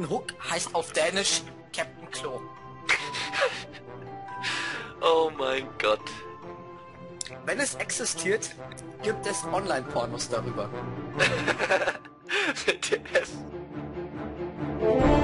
Captain Hook heißt auf Dänisch Captain Klo. Oh mein Gott. Wenn es existiert, gibt es Online-Pornos darüber. BTS.